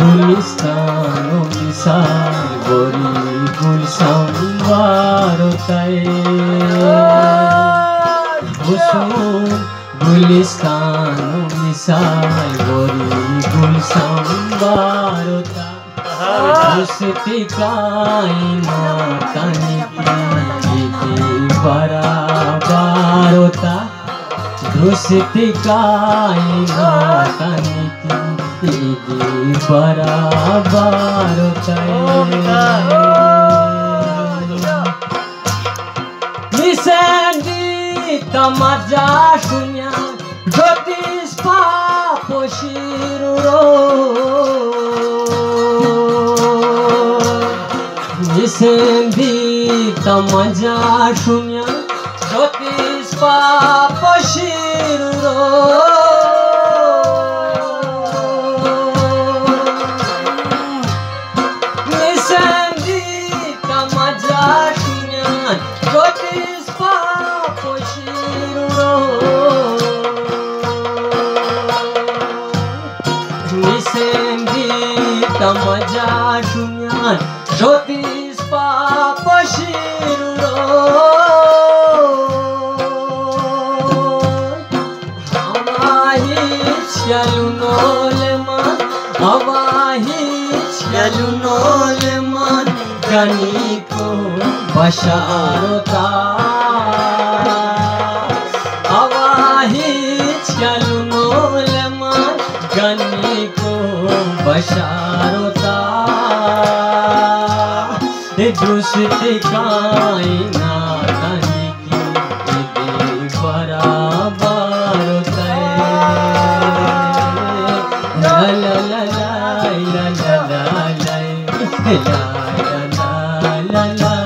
गुलिस्तानो मिसाल गोरी गुलशन बारोताए गुलिस्तानो मिसाल गोरी गुलशन बारोता दोस्ती कायनात की बराबर होता दोस्ती कायनात की बराबर होता निसेंदी तमजा शुन्या ज्योतिष पापो शिरुरो निसेंदी तमजा शुन्या ज्योतिष पापो शिरुरो निसेंदी तमजा शुन्या ज्योतिष पापो शिरुरो निसेंदी तमजा शुन्या ज्योतिष पापो शिरुरो Yalunolman ganiko basharota awahich yalunolman ganiko basharota drusti kainat ki barabar hota la la la la la la la la la la la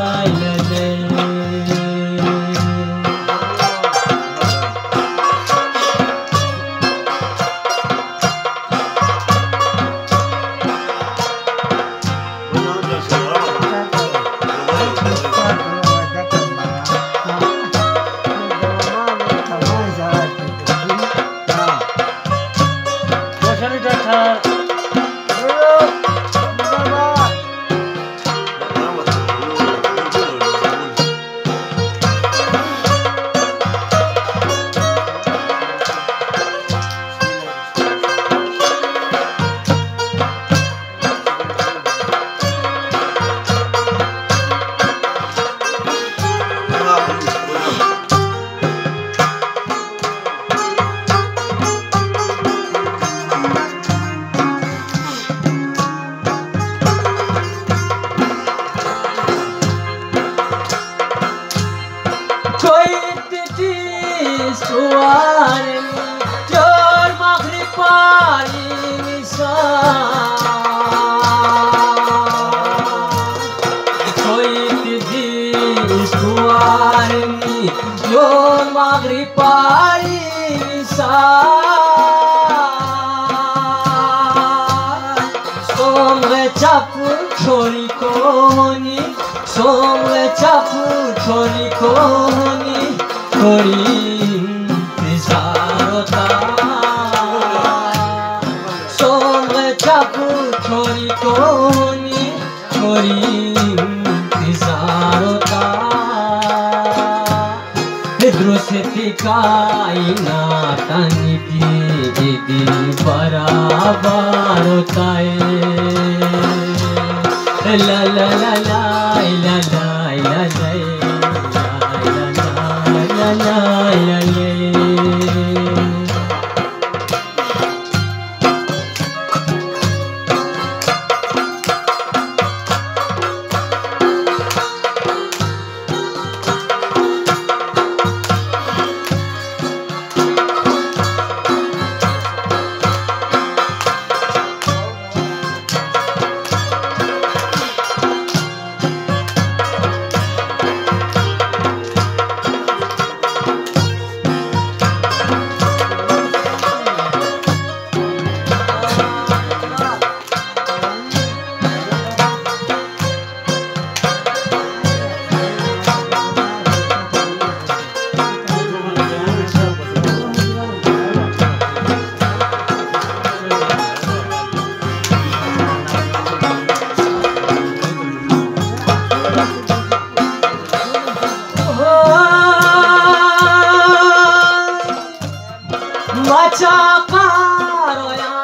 चाकार होया